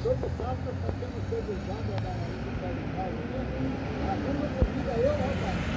todo sábado nós fazemos cervejada na pé de casa, né? A turma convida eu, rapaz.